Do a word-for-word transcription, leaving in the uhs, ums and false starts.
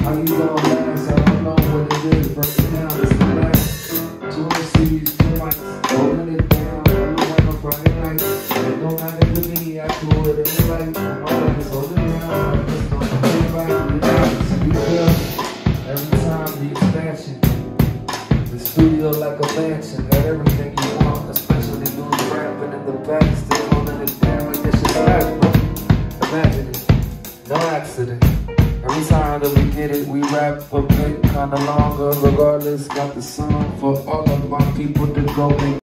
How you gonna last? I don't know what it is. Break it down, it's the last. Two M Cs, two mics, holding it down. Everyone on Friday night. It don't matter to me, I do it in life. My life is holding down. I just don't feel right. We dance, we feel. Every time the expansion. The studio like a mansion. Got everything you want, especially dudes rapping in the back. Still holding it down like this shit's life, bro. Imagine it. No accident. Every time that we get it, we rap a bit kinda longer. Regardless, got the song for all of my people to go make.